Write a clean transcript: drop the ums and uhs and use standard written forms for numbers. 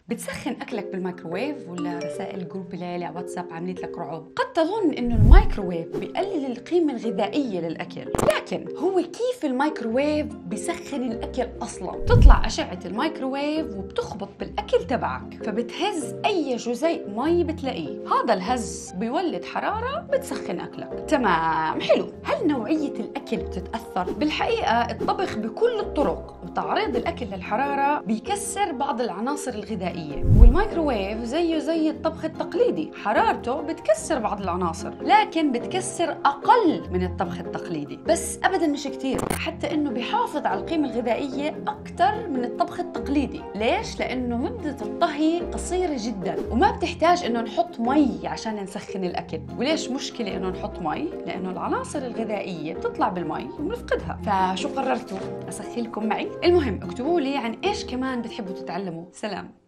بتسخن أكلك بالميكروويف ولا رسائل جروب العيلة على واتساب عملت لك رعب؟ قد تظن إنه الميكروويف بيقلل القيمة الغذائية للأكل، لكن هو كيف الميكروويف بيسخن الأكل أصلاً؟ تطلع أشعة الميكروويف وبتخبط بالأكل تبعك، فبتهز أي جزيء مي بتلاقيه. هذا الهز بيولد حرارة بتسخن أكلك. تمام، حلو. هل نوعية الأكل بتتأثر؟ بالحقيقة الطبخ بكل الطرق وتعريض الأكل للحرارة بيكسر بعض العناصر الغذائية، والميكروويف زيه زي الطبخ التقليدي، حرارته بتكسر بعض العناصر لكن بتكسر أقل من الطبخ التقليدي، بس أبدا مش كتير، حتى إنه بيحافظ على القيمة الغذائية أكتر من الطبخ التقليدي. ليش؟ لأنه مدة الطهي قصيرة جدا وما بتحتاج إنه نحط مي عشان نسخن الأكل. وليش مشكلة إنه نحط مي؟ لأنه العناصر الغذائية بتطلع بالمي وبنفقدها. فشو قررتوا؟ أسخن لكم معي؟ المهم اكتبوا لي عن إيش كمان بتحبوا تتعلموا. سلام.